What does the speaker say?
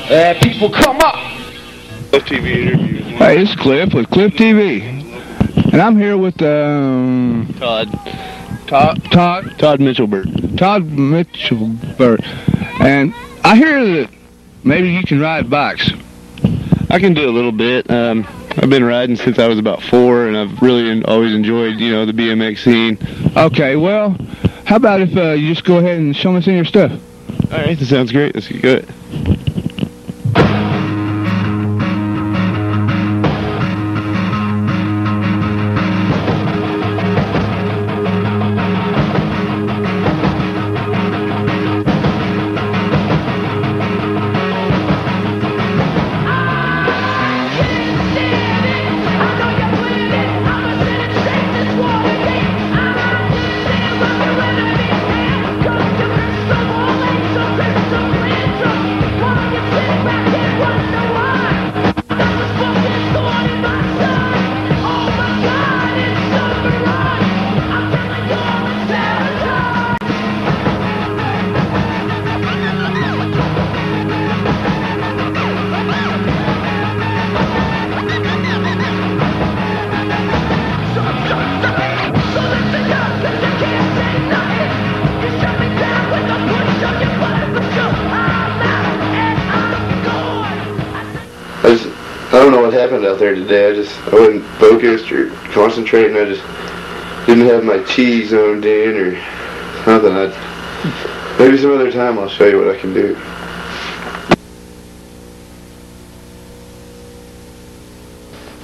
People come up. Cliff TV interview. Hey, it's Cliff with Cliff TV, and I'm here with Todd Mitchellbert. Todd Mitchellbert, and I hear that maybe you can ride bikes. I can do a little bit. I've been riding since I was about 4, and I've really always enjoyed, the BMX scene. Okay, well, how about if you just go ahead and show me some of your stuff? All right, that sounds great. Let's get it. I don't know what happened out there today. I wasn't focused or concentrating. I just didn't have my T zoned in or something. Maybe some other time I'll show you what I can do.